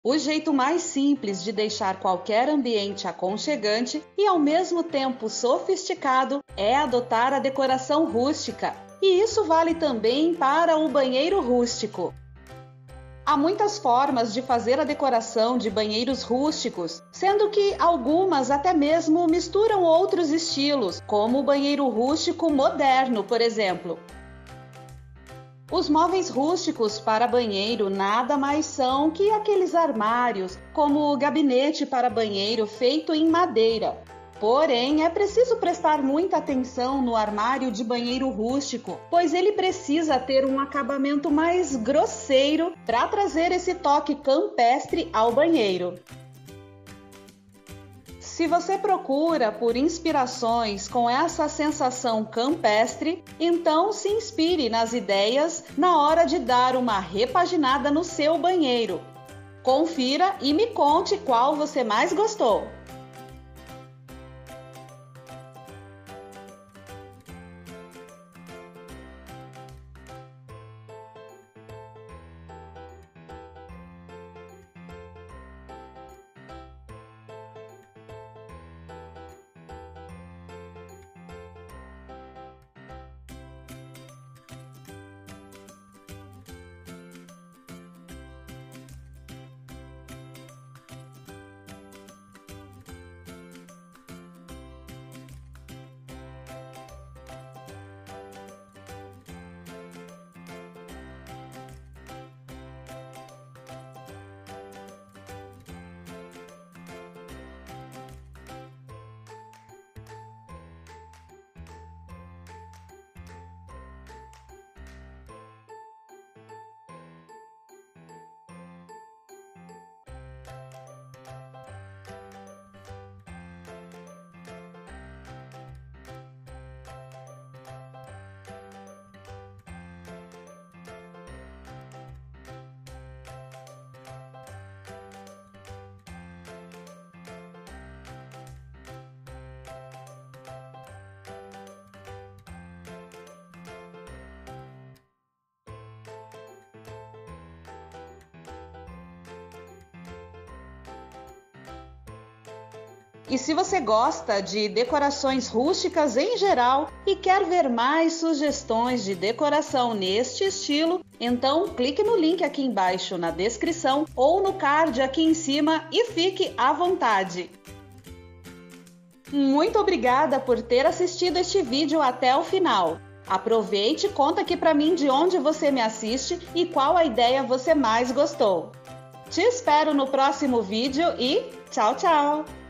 O jeito mais simples de deixar qualquer ambiente aconchegante e ao mesmo tempo sofisticado é adotar a decoração rústica, e isso vale também para o banheiro rústico. Há muitas formas de fazer a decoração de banheiros rústicos, sendo que algumas até mesmo misturam outros estilos, como o banheiro rústico moderno, por exemplo. Os móveis rústicos para banheiro nada mais são que aqueles armários, como o gabinete para banheiro feito em madeira. Porém, é preciso prestar muita atenção no armário de banheiro rústico, pois ele precisa ter um acabamento mais grosseiro para trazer esse toque campestre ao banheiro. Se você procura por inspirações com essa sensação campestre, então se inspire nas ideias na hora de dar uma repaginada no seu banheiro. Confira e me conte qual você mais gostou. E se você gosta de decorações rústicas em geral e quer ver mais sugestões de decoração neste estilo, então clique no link aqui embaixo na descrição ou no card aqui em cima e fique à vontade. Muito obrigada por ter assistido este vídeo até o final. Aproveite e conta aqui para mim de onde você me assiste e qual a ideia você mais gostou. Te espero no próximo vídeo e tchau, tchau!